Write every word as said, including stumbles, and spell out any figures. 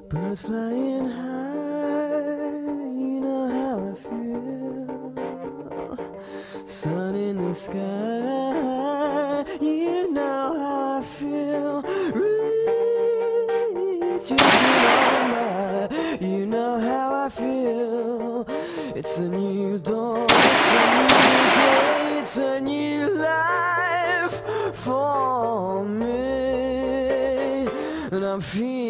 Birds flying high, you know how I feel. Sun in the sky, you know how I feel. Reaching on by, you know how I feel. It's a new dawn, it's a new day, it's a new life for me, and I'm feeling